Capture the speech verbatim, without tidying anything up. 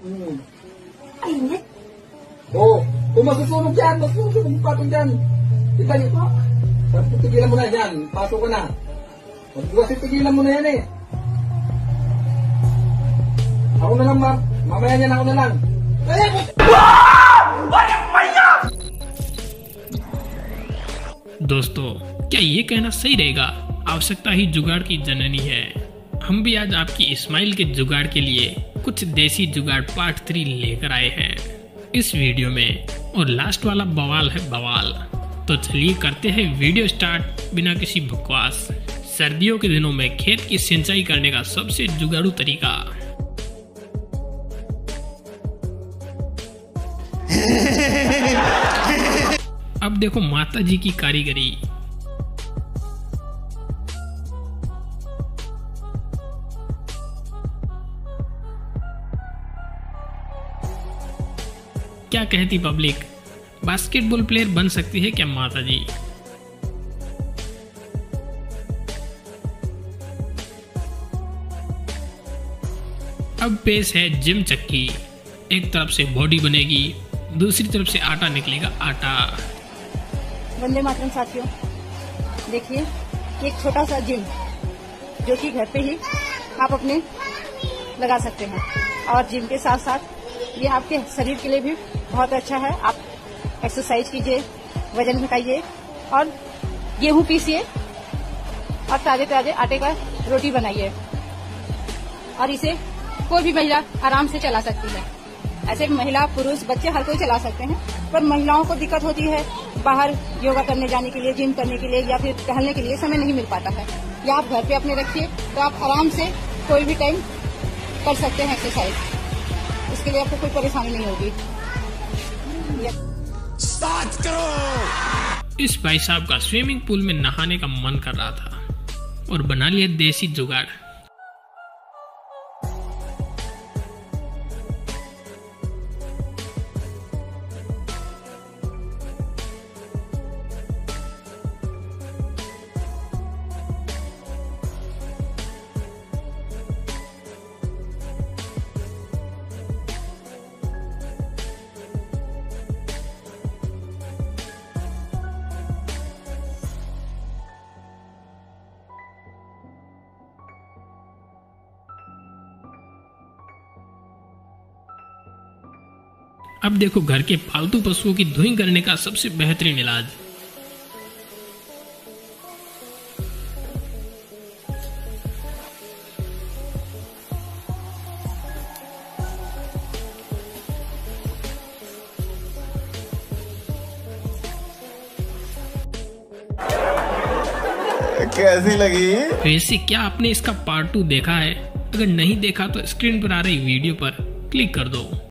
Hmm. Mainit. Oo. Kung masusunog yan, masusunog yung patong dyan. Kita niyo po. Sabi ko, tigilan mo na dyan. Pasok ka na. Kasi tigilan mo na yan eh. Ako na lang, ma'am. Mamaya niyan ako na lang. दोस्तों, क्या ये कहना सही रहेगा, आवश्यकता ही जुगाड़ की जननी है। हम भी आज आपकी इस्माइल के जुगाड़ के लिए कुछ देसी जुगाड़ पार्ट थ्री लेकर आए हैं इस वीडियो में, और लास्ट वाला बवाल है बवाल। तो चलिए करते हैं वीडियो स्टार्ट बिना किसी बकवास। सर्दियों के दिनों में खेत की सिंचाई करने का सबसे जुगाड़ू तरीका। अब देखो माता जी की कारीगरी। क्या कहती पब्लिक, बास्केटबॉल प्लेयर बन सकती है क्या माता जी? अब पेश है जिम चक्की। एक तरफ से बॉडी बनेगी, दूसरी तरफ से आटा निकलेगा आटा। वंदे मातरम साथियों, देखिए एक छोटा सा जिम जो कि घर पे ही आप अपने लगा सकते हैं, और जिम के साथ साथ ये आपके शरीर के लिए भी बहुत अच्छा है। आप एक्सरसाइज कीजिए, वजन घटाइए और गेहूं पीसिए और ताजे ताजे आटे का रोटी बनाइए, और इसे कोई भी महिला आराम से चला सकती है। ऐसे महिला पुरुष बच्चे हर कोई चला सकते हैं, पर महिलाओं को दिक्कत होती है बाहर योगा करने जाने के लिए, जिम करने के लिए या फिर टहलने के लिए समय नहीं मिल पाता है। या आप घर पे अपने रखिए तो आप आराम से कोई भी टाइम कर सकते हैं एक्सरसाइज। इसके लिए आपको कोई परेशानी नहीं होगी। स्टार्ट करो। इस भाई साहब का स्विमिंग पूल में नहाने का मन कर रहा था और बना लिया देसी जुगाड़। अब देखो घर के पालतू पशुओं की धुई करने का सबसे बेहतरीन इलाज। कैसी लगी? वैसे क्या आपने इसका पार्ट टू देखा है? अगर नहीं देखा तो स्क्रीन पर आ रही वीडियो पर क्लिक कर दो।